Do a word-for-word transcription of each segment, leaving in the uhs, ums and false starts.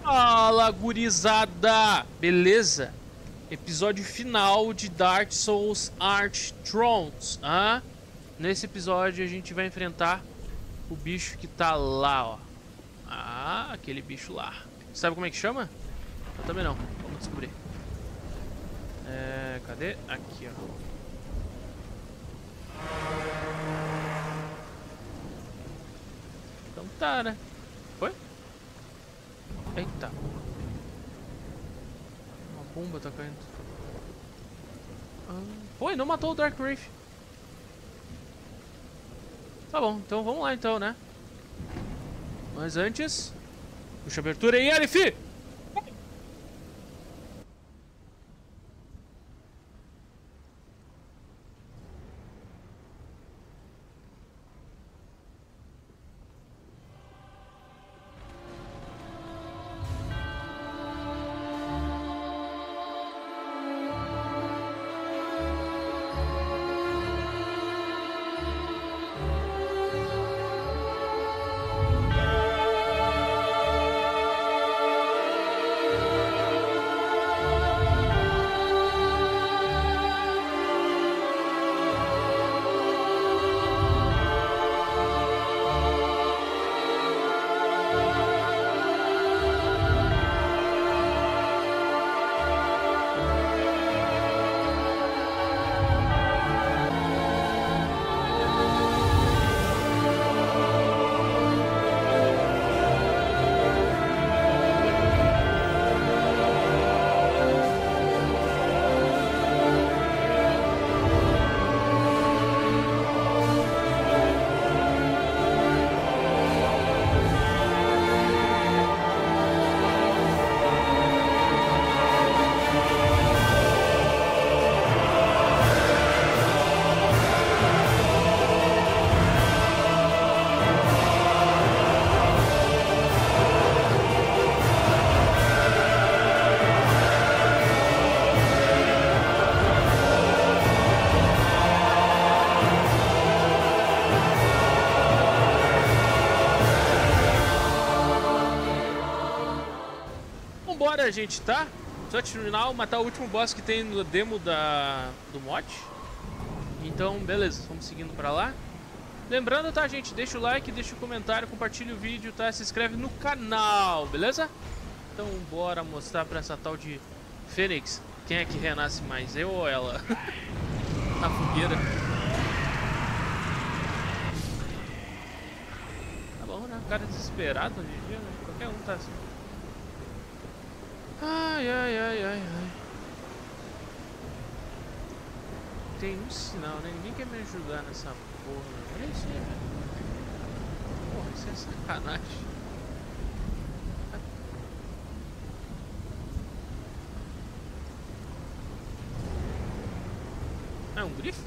Fala, gurizada! Beleza? Episódio final de Dark Souls Arch Thrones. Ah? Nesse episódio a gente vai enfrentar o bicho que tá lá, ó. Ah, aquele bicho lá. Sabe como é que chama? Eu também não. Vamos descobrir. É, cadê? Aqui, ó. Então tá, né? Foi? Eita. Uma bomba tá caindo. Ah, foi, não matou o Dark Wraith. Tá bom, então vamos lá então, né? Mas antes... Puxa a abertura aí, Elif! Vambora, gente, tá? Só terminar, matar o último boss que tem no demo da, do mod. Então, beleza, vamos seguindo pra lá. Lembrando, tá, gente? Deixa o like, deixa o comentário, compartilha o vídeo, tá? Se inscreve no canal, beleza? Então, bora mostrar pra essa tal de Fênix quem é que renasce mais, eu ou ela? Na fogueira. Tá bom, né? O cara é desesperado hoje em dia, né? Qualquer um tá assim. Ai, ai, ai, ai, ai. Tem um sinal, né? Ninguém quer me ajudar nessa porra. Olha isso aí, velho. Porra, isso é sacanagem. É um grifo?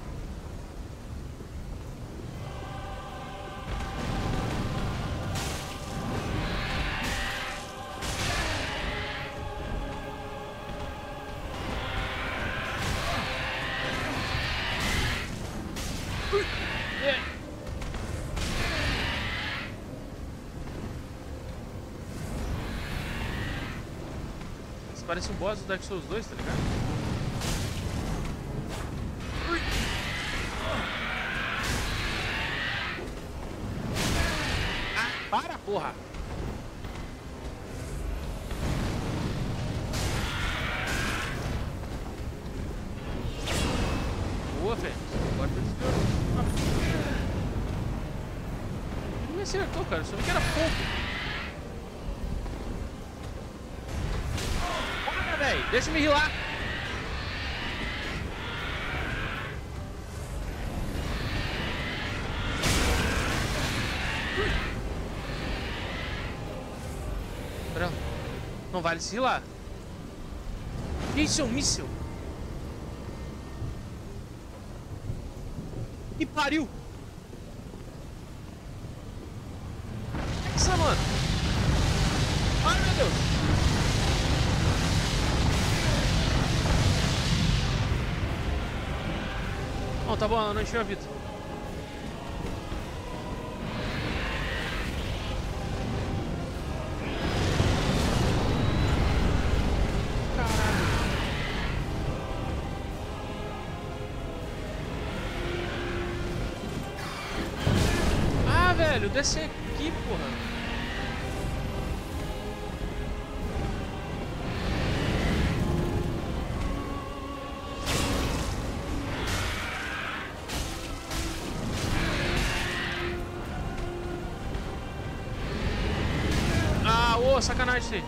Parece um boss do Dark Souls dois, tá ligado? Ah, para, porra! Boa, velho. Agora tá desviando. Não me acertou, cara. Só vi que era fogo. Deixa eu me healar. Pera, não vale se healar. Isso é um míssil. Que pariu. Isso, mano. Ai, meu Deus. Bom, tá bom, eu não enchi a vida. eu descer aqui, porra. Ah, ô, sacanagem isso aí.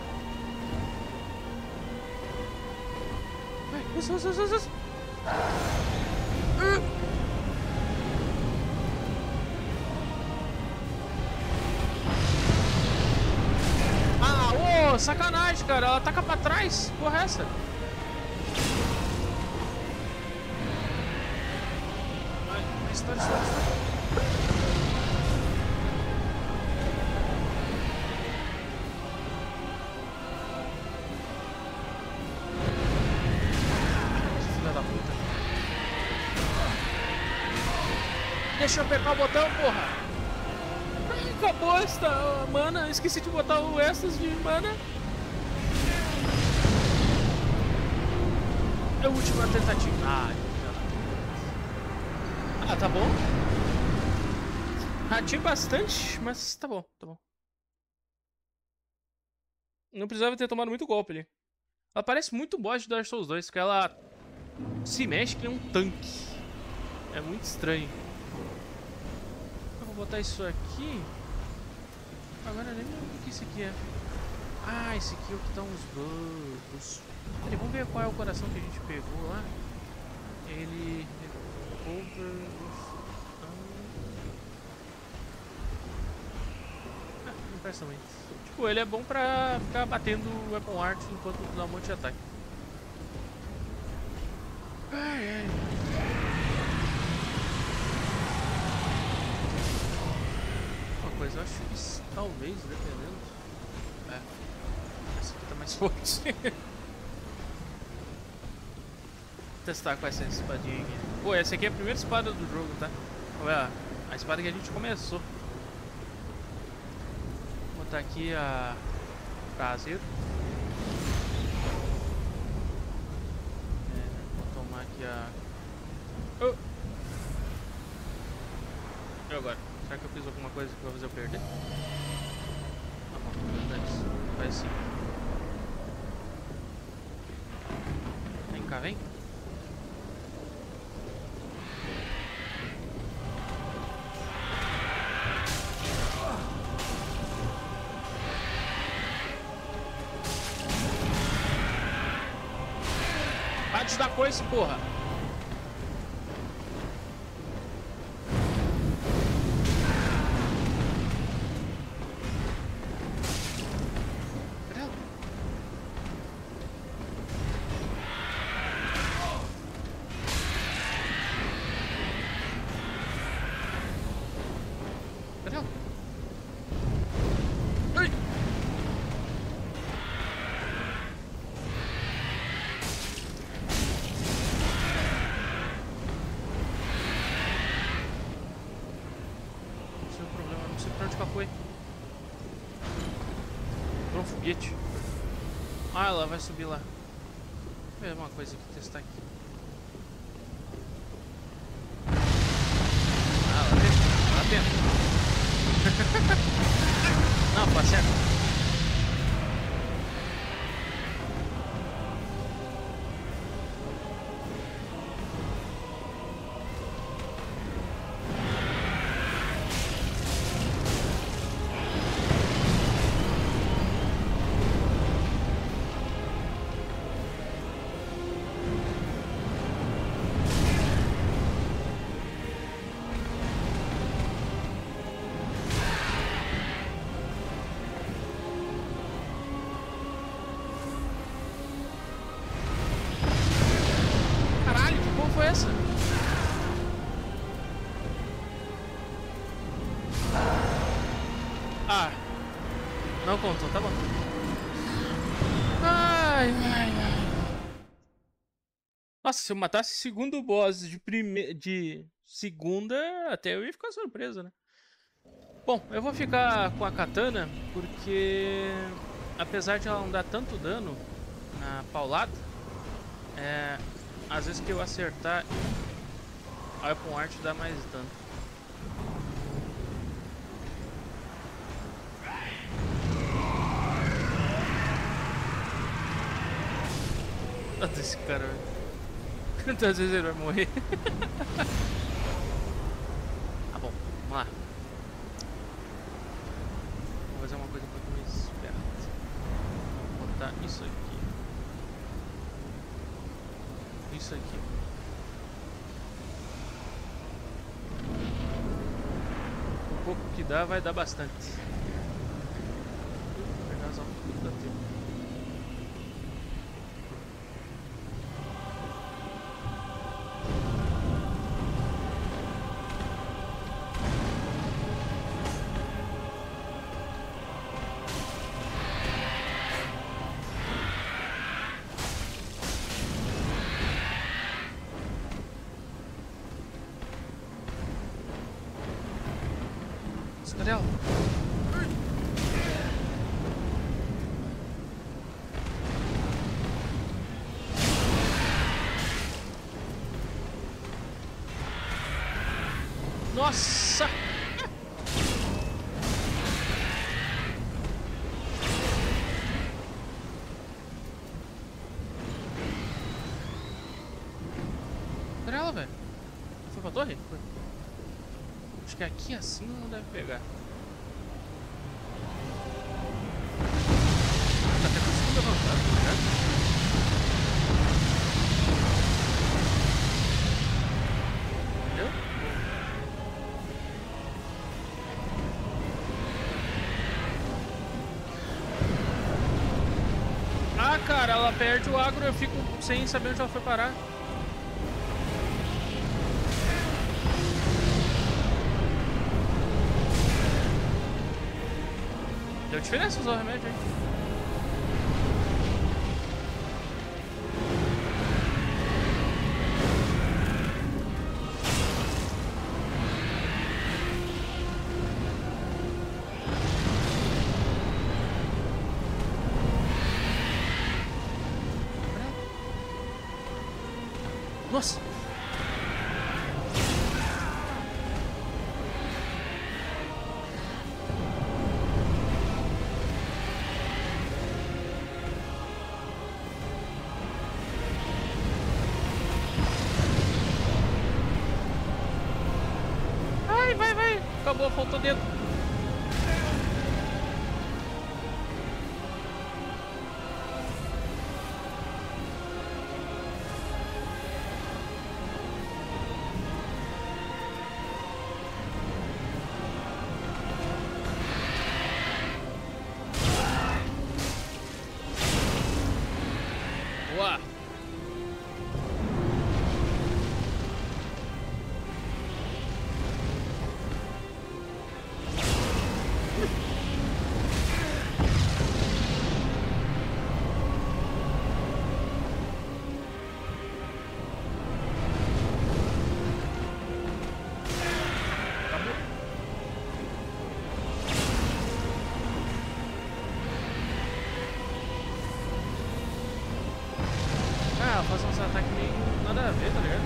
Vai, usa, usa, usa, usa. Uh. Ah, ô, sacanagem, cara. Ela ataca pra trás. Porra, é essa? Vai, vai, estoura, estoura, estoura. Deixa eu apertar o botão, porra. Ai, acabou esta mana. Esqueci de botar o extras de mana. É a última tentativa. Ah, ah, tá bom. Ratei bastante, mas tá bom, tá bom. Não precisava ter tomado muito golpe ali. Ela parece muito boss de Dark Souls dois, porque ela se mexe que nem um tanque. É muito estranho. Vou botar isso aqui. Agora eu nem lembro o que isso aqui é. Ah, esse aqui é o que dá uns bugs. Peraí, vamos ver qual é o coração que a gente pegou lá. Ele... Over... Ah, não presta muito. Tipo, ele é bom pra ficar batendo o Weapon Art enquanto dá um monte de ataque. Ai, ai. Mas eu acho que isso, talvez, dependendo. É. Essa aqui tá mais forte. Vou testar com essa espadinha aqui. Pô, essa aqui é a primeira espada do jogo, tá? Olha, a espada que a gente começou. Vou botar aqui a prazer. É, vou tomar aqui a. Oh. E agora? Será que eu fiz alguma coisa que vai fazer eu perder? Tá bom, vai sim. Vem cá, vem. Bate da coisa, porra. Por um foguete. Ah, ela vai subir lá. Vou ver uma coisa aqui, testar aqui. Ah, lá dentro, lá dentro. Não, passa certo. Ah, não contou, tá bom. Ai, ai, ai. Nossa, se eu matasse segundo boss de prime... de segunda, até eu ia ficar surpreso, né? Bom, eu vou ficar com a katana, porque apesar de ela não dar tanto dano na paulada, é, às vezes que eu acertar, a Weapon Art dá mais dano. Olha esse cara, velho. Quantas vezes ele vai morrer? Tá bom, vamos lá. Vou fazer uma coisa um pouco mais esperta. Vou botar isso aqui. Isso aqui. O pouco que dá, vai dar bastante. Vou pegar as almas tudo da tempo. Cadê ela? Nossa! Cadê ela, velho? Foi pra torre? Foi. Acho que aqui assim não deve pegar. Tá até conseguindo avançar, tá ligado? Entendeu? Ah, cara, ela perde o agro e eu fico sem saber onde ela foi parar. Deu diferença usar o remédio, hein? Nossa! Vai, vai, vai! Acabou, faltou dedo. Boa! Ah, fazer uns ataques meio nada a ver, tá ligado?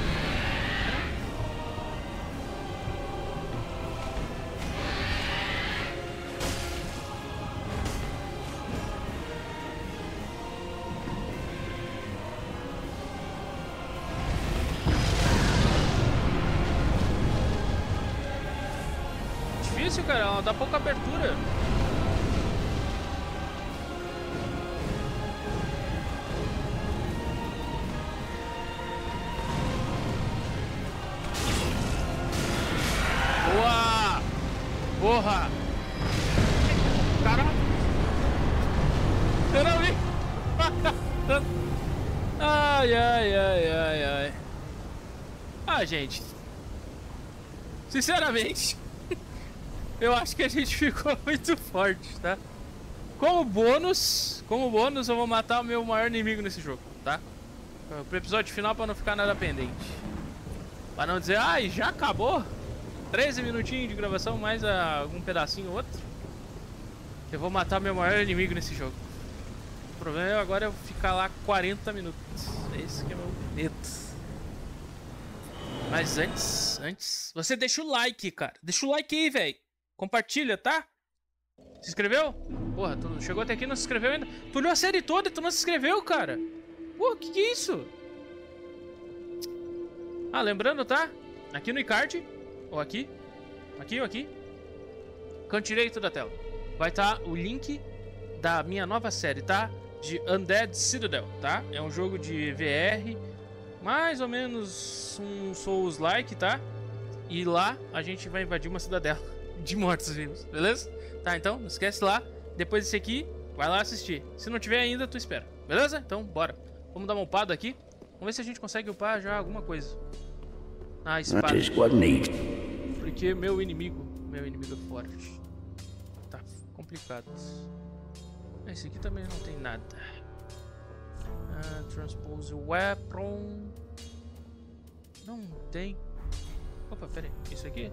Difícil, cara, ela dá pouca abertura. Boa! Porra! Caralho! Eu não vi! Ai, ai, ai, ai, ai. Ah, gente. Sinceramente, eu acho que a gente ficou muito forte, tá? Como bônus, como bônus, eu vou matar o meu maior inimigo nesse jogo, tá? Pro episódio final, pra não ficar nada pendente. Pra não dizer, ai, já acabou? treze minutinhos de gravação, mais algum pedacinho ou outro. Eu vou matar meu maior inimigo nesse jogo. O problema é agora eu ficar lá quarenta minutos. Esse que é meu medo. Mas antes, antes... Você deixa o like, cara. Deixa o like aí, velho. Compartilha, tá? Se inscreveu? Porra, tu chegou até aqui e não se inscreveu ainda. Tu olhou a série toda e tu não se inscreveu, cara. Pô, que que é isso? Ah, lembrando, tá? Aqui no iCard, ou aqui, aqui ou aqui, canto direito da tela, vai estar o link da minha nova série, tá? De Undead Citadel, tá? É um jogo de V R, mais ou menos um Souls-like, tá? E lá a gente vai invadir uma cidadela de mortos-vivos, beleza? Tá, então, não esquece lá. Depois desse aqui, vai lá assistir. Se não tiver ainda, tu espera, beleza? Então, bora. Vamos dar uma upada aqui. Vamos ver se a gente consegue upar já alguma coisa. Ah, espada. Porque meu inimigo, meu inimigo é forte. Tá complicado. Esse aqui também não tem nada. Ah, transpose weapon. Não tem. Opa, pera aí. Isso aqui?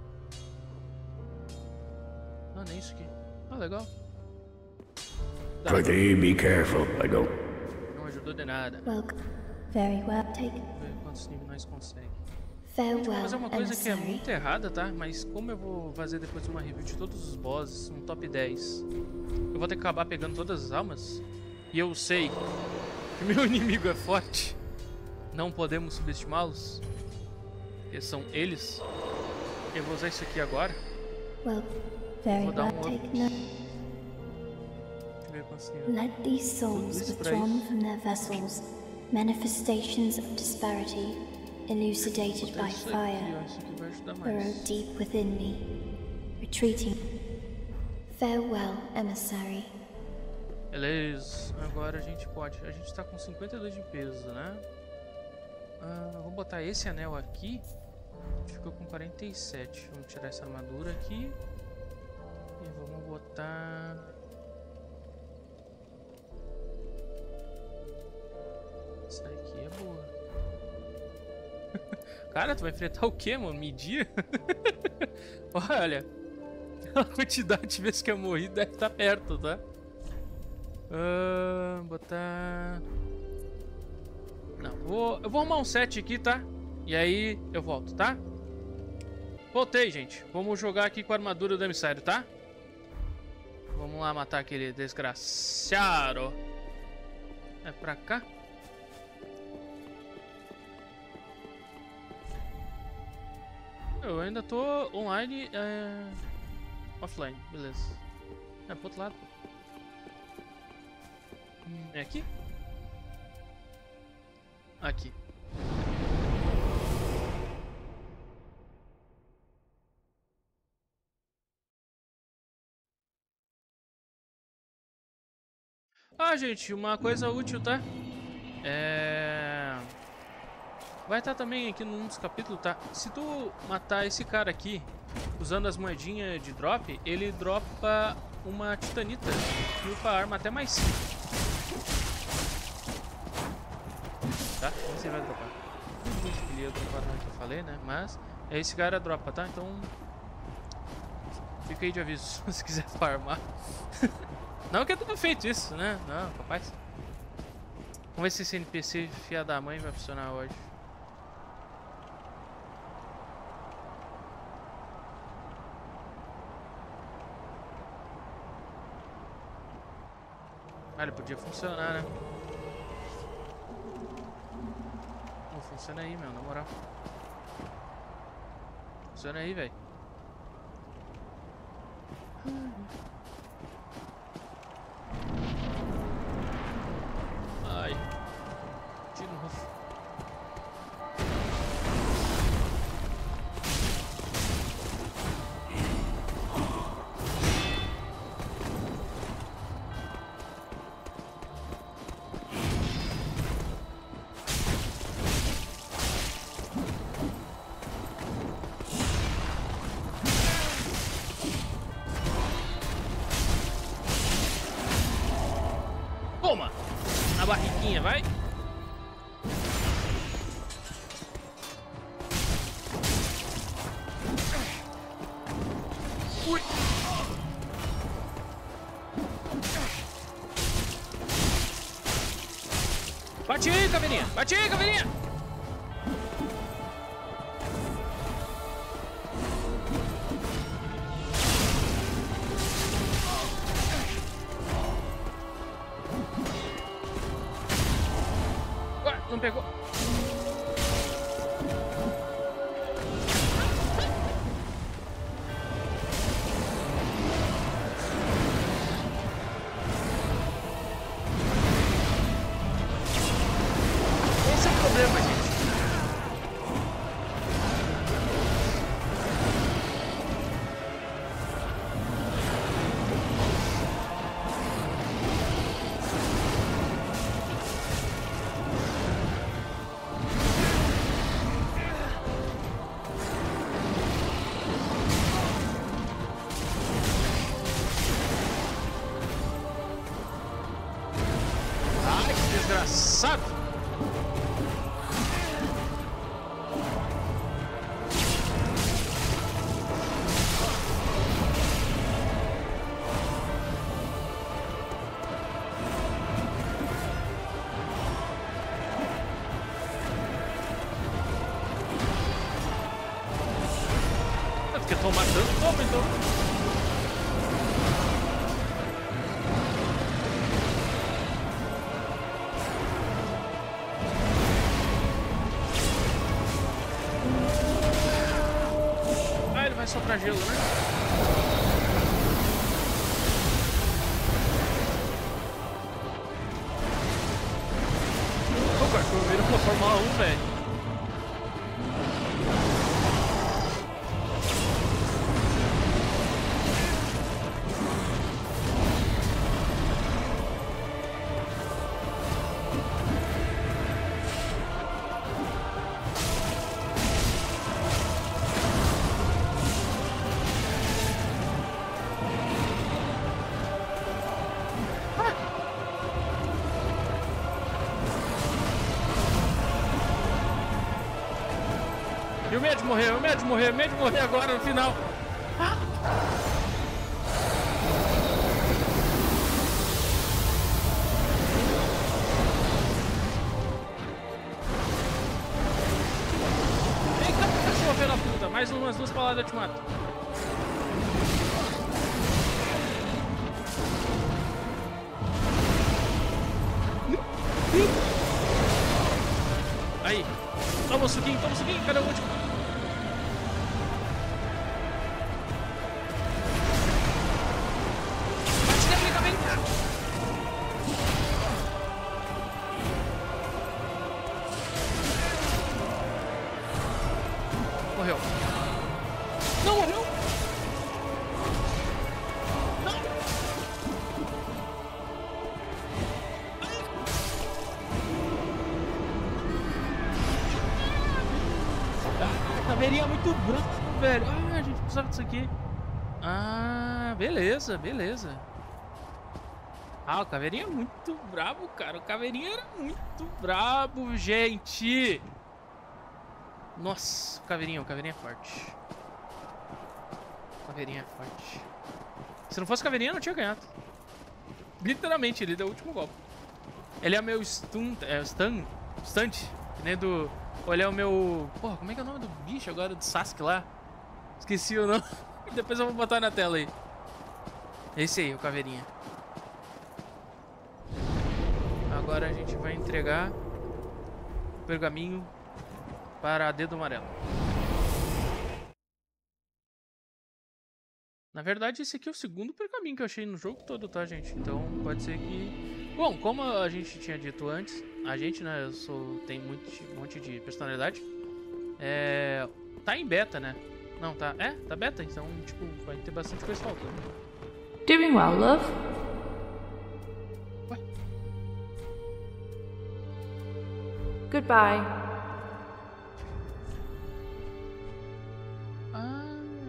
Não, nem isso aqui. Ah, legal. Dá. Be careful. I don't. Não ajudou de nada. Welcome. Very well taken. Vamos ver quantos níveis nós conseguimos. Farewell, Vou fazer uma coisa que é emissary. muito errada, tá? Mas como eu vou fazer depois uma review de todos os bosses, um top dez, eu vou ter que acabar pegando todas as almas. E eu sei que meu inimigo é forte. Não podemos subestimá-los. Porque são eles. Eu vou usar isso aqui agora. Well, very Vou dar well um up. taken. Note. Deixa eu ver quantos níveis. Let these souls Tudo isso pra withdrawn isso. from their vessels, manifestations of disparity, elucidated Botar by isso aqui, fire, ó. Isso aqui vai ajudar burrow mais. deep within me, retreating. Farewell, emissary. Beleza, agora a gente pode. A gente tá com cinquenta e dois de peso, né? Ah, vou botar esse anel aqui. A gente ficou com quarenta e sete. Vamos tirar essa armadura aqui. E vamos botar. Essa aqui é boa. Cara, tu vai enfrentar o que, mano? Medir? Olha, a quantidade de vezes que eu morri deve estar perto, tá? Uh, botar... Não, vou, eu vou arrumar um set aqui, tá? E aí eu volto, tá? Voltei, gente. Vamos jogar aqui com a armadura do emissário, tá? Vamos lá matar aquele desgraçado. É pra cá? Eu ainda tô online, é... offline, beleza. É pro outro lado. É aqui? Aqui. Ah, gente, uma coisa útil, tá? É... Vai estar também aqui num dos capítulos, tá? Se tu matar esse cara aqui, usando as moedinhas de drop, ele dropa uma titanita que upa a arma até mais cinco. Tá? Vamos ver se ele vai dropar. Ele ia dropar na hora que eu falei, né? Mas esse cara dropa, tá? Então fica aí de aviso se quiser farmar. Não que eu tenha feito isso, né? Não, capaz. Vamos ver se esse N P C fia da mãe vai funcionar hoje. Ah, ele podia funcionar, né? Não funciona aí, meu, na moral. Funciona aí, velho. Ai. Tiro no rosto. Toma! Na barriguinha, vai! Ui! Bate aí, caveirinha! Bate aí, caveirinha! Não pegou. Esse é o problema, gente. Desgraçado! Porque eu tô matando todo, então. Só pra gelo, né? O cachorro vira uma Fórmula um, velho. E o medo de morrer, o medo de morrer, o medo de morrer agora no final. Ah. Vem cá, cachorro, filho da puta. Mais umas duas palavras eu te mato. Aí. Toma o suquinho, toma o suquinho. Cadê o último? Bate nele, também. Morreu. Não morreu? Não. Caveirinha muito branco, velho. Ah, a gente precisava disso aqui. Ah, beleza, beleza. Ah, o Caveirinha é muito brabo, cara. O Caveirinha era muito brabo, gente. Nossa, o Caveirinha, o Caveirinha é forte. O Caveirinha é forte. Se não fosse o Caveirinha, eu não tinha ganhado. Literalmente, ele deu o último golpe. Ele é meu stun, é, stun, stunt, que nem do... Ele é o meu... Porra, como é que é o nome do bicho agora, do Sasuke lá? Esqueci o nome. Depois eu vou botar na tela aí. Esse aí, o Caveirinha. Agora a gente vai entregar o pergaminho para Dedo Amarelo. Na verdade, esse aqui é o segundo pergaminho que eu achei no jogo todo, tá, gente? Então, pode ser que... Bom, como a gente tinha dito antes, a gente, né, eu sou... tem muito, um monte de personalidade. É... Tá em beta, né? Não, tá... É, tá beta, então, tipo, vai ter bastante coisa faltando. Doing well, love. Ué? Goodbye. Ah...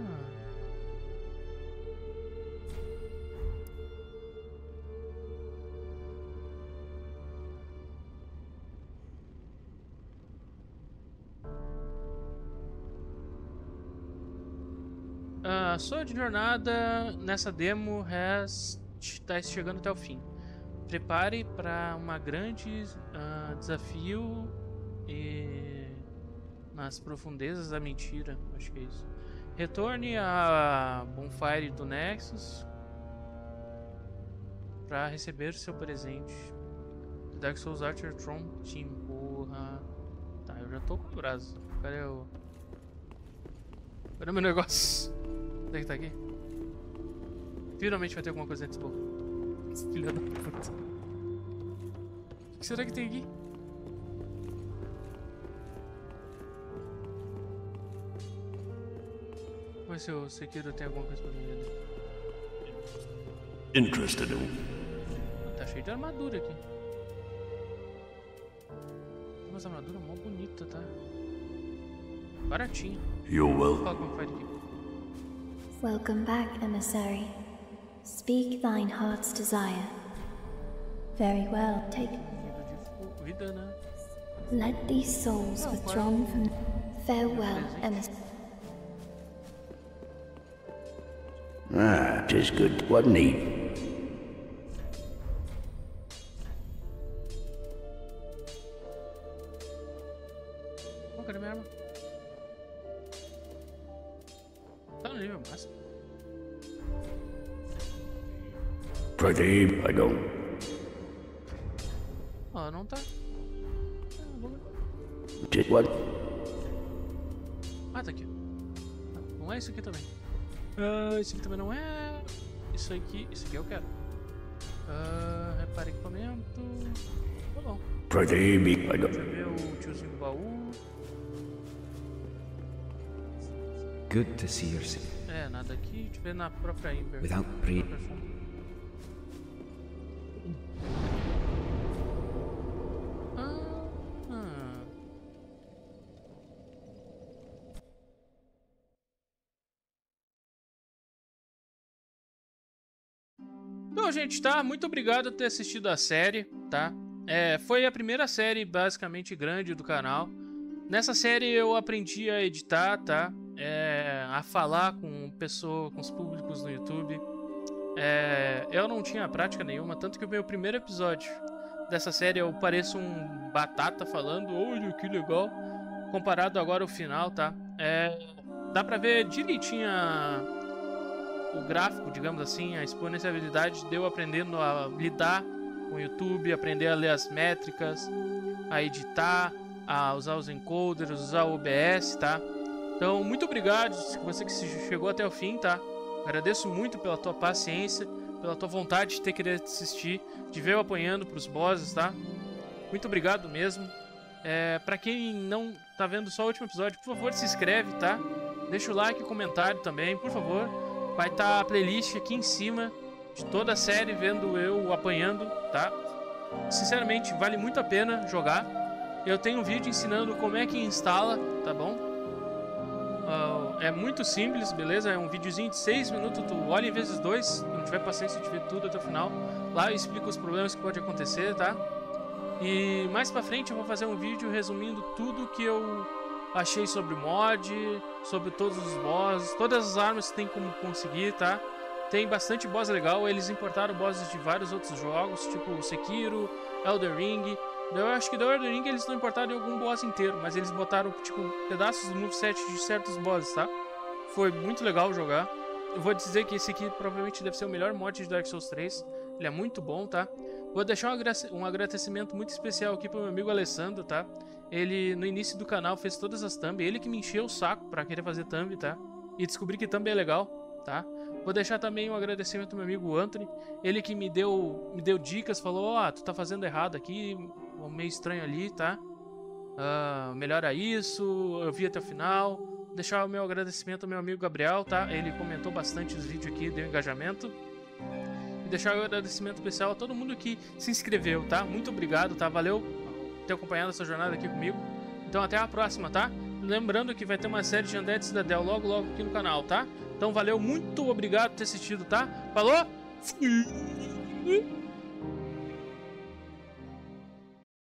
A sua jornada nessa demo está chegando até o fim. Prepare para uma grande uh, desafio e... nas profundezas da mentira, acho que é isso. Retorne a Bonfire do Nexus para receber seu presente. Dark Souls Archer Tron Team. Porra. Tá, eu já tô com o braço. Cadê o... Cadê o meu negócio? Onde é que tá aqui? Finalmente vai ter alguma coisa dentro desse boca. Filha da puta. O que será que tem aqui? Vamos ver se o Sekiro tem alguma coisa pra mim ali. Interested in... Tá cheio de armadura aqui. Tem umas armaduras mó bonita, tá? Baratinho. You're well. Fala como faz aqui. Welcome back, emissary. Speak thine heart's desire. Very well, take. Vida, né? Let these souls withdrawn from. Farewell, emissary. Ah, 'tis good, wasn't he? Oh, cadê minha arma? Tá no nível máximo. Pradeep, I go. Ah, não tá. Ah, vou ver. 'Tis what? Ah, tá aqui. Ah, não é isso aqui também. Ah, isso aqui também não é. Isso aqui, isso aqui eu quero. Ah, repare equipamento. Tá bom. Pradeep, I go. Deixa eu ver o tiozinho do baú. Good to see your city. É, nada aqui. Deixa eu ver na própria Ember. Without pre- Ah, ah. Então, gente, tá? Muito obrigado por ter assistido a série, tá? É, foi a primeira série basicamente grande do canal. Nessa série eu aprendi a editar, tá? É, a falar com pessoas, com os públicos no YouTube. É, eu não tinha prática nenhuma, tanto que o meu primeiro episódio dessa série eu pareço um batata falando, olha que legal, comparado agora ao final, tá? É, dá pra ver direitinho a, o gráfico, digamos assim, a exponencialidade de eu aprendendo a lidar com o YouTube, aprender a ler as métricas, a editar, a usar os encoders, usar o O B S, tá? Então, muito obrigado você que chegou até o fim, tá? Agradeço muito pela tua paciência, pela tua vontade de ter querido assistir, de ver eu apanhando pros bosses, tá? Muito obrigado mesmo. É, pra quem não tá vendo só o último episódio, por favor, se inscreve, tá? Deixa o like e o comentário também, por favor. Vai estar a playlist aqui em cima de toda a série, vendo eu apanhando, tá? Sinceramente, vale muito a pena jogar. Eu tenho um vídeo ensinando como é que instala, tá bom? Uh, é muito simples, beleza? É um videozinho de seis minutos, tu olha em vezes dois, se não tiver paciência de ver tudo até o final. Lá eu explico os problemas que pode acontecer, tá? E mais pra frente eu vou fazer um vídeo resumindo tudo que eu achei sobre mod, sobre todos os bosses, todas as armas que tem como conseguir, tá? Tem bastante boss legal, eles importaram bosses de vários outros jogos, tipo Sekiro, Elden Ring. Eu acho que do Elden Ring eles não importaram algum boss inteiro, mas eles botaram, tipo, pedaços do moveset de certos bosses, tá? Foi muito legal jogar. Eu vou dizer que esse aqui provavelmente deve ser o melhor mod de Dark Souls três. Ele é muito bom, tá? Vou deixar um agradecimento muito especial aqui pro meu amigo Alessandro, tá? Ele, no início do canal, fez todas as thumb. Ele que me encheu o saco pra querer fazer thumb, tá? E descobri que thumb é legal, tá? Vou deixar também um agradecimento ao meu amigo Anthony. Ele que me deu, me deu dicas, falou, ó, oh, tu tá fazendo errado aqui, meio estranho ali, tá? Uh, melhora isso, eu vi até o final. Vou deixar o meu agradecimento ao meu amigo Gabriel, tá? Ele comentou bastante os vídeos aqui, deu engajamento. E deixar o agradecimento especial a todo mundo que se inscreveu, tá? Muito obrigado, tá? Valeu por ter acompanhado essa jornada aqui comigo. Então até a próxima, tá? Lembrando que vai ter uma série de Undead Citadel logo logo aqui no canal, tá? Então valeu, muito obrigado por ter assistido, tá? Falou! Fui!